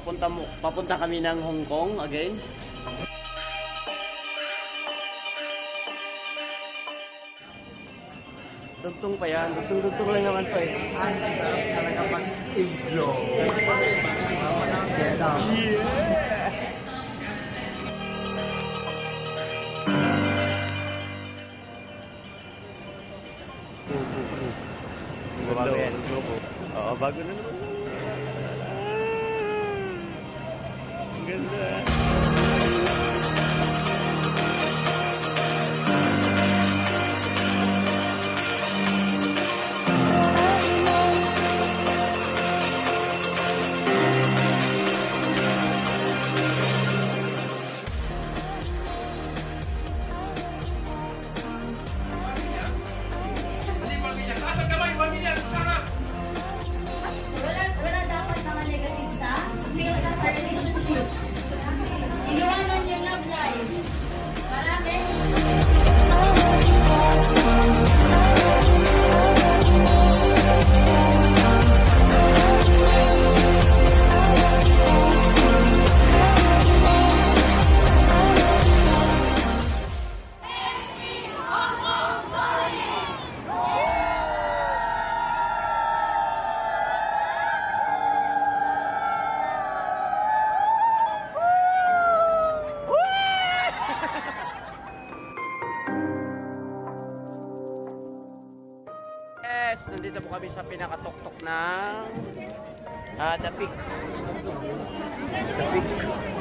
papunta kami ng Hong Kong again. Dugtong pa yan. Dugtong lang naman to eh. Ang sarap talaga mag-iglo. Yeah! Bago yan. Oo, bago na naman. Ang ganda. Wala dapat mga negative sa build na sa relationship. Iniwanan yung love life. Marami. Yes, nandito po kami sa pinakatuktok ng The Peak. The Peak.